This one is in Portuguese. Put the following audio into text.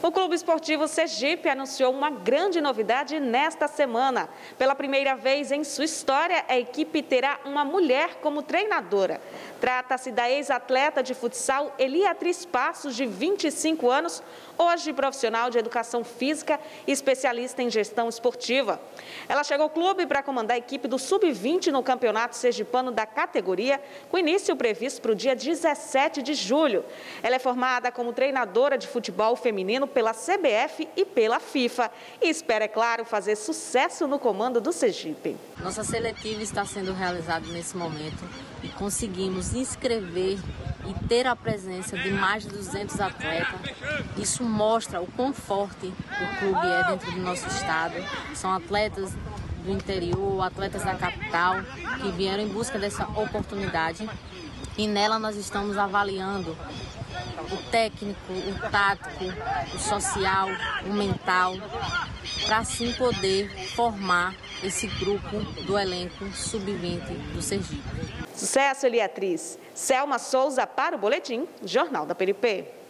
O Clube Esportivo Sergipe anunciou uma grande novidade nesta semana. Pela primeira vez em sua história, a equipe terá uma mulher como treinadora. Trata-se da ex-atleta de futsal Eliatriz Passos, de 25 anos, hoje profissional de educação física e especialista em gestão esportiva. Ela chegou ao clube para comandar a equipe do Sub-20 no Campeonato Sergipano da categoria, com início previsto para o dia 17 de julho. Ela é formada como treinadora de futebol feminino pela CBF e pela FIFA e espera, é claro, fazer sucesso no comando do Sergipe. Nossa seletiva está sendo realizada nesse momento e conseguimos inscrever e ter a presença de mais de 200 atletas. Isso mostra o quão forte o clube é dentro do nosso estado. São atletas do interior, atletas da capital, que vieram em busca dessa oportunidade. E nela nós estamos avaliando o técnico, o tático, o social, o mental, para assim poder formar esse grupo do elenco Sub-20 do Sergipe. Sucesso, Eliatriz. Selma Souza para o Boletim Jornal da PLP.